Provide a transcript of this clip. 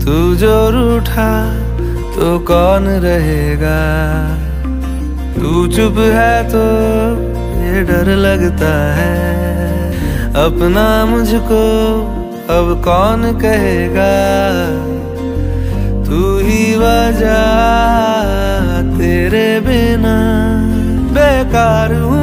तू जो रूठा तो कौन रहेगा। तू चुप है तो ये डर लगता है, अपना मुझको अब कौन कहेगा। तू ही वजह, तेरे बिना बेकार हूँ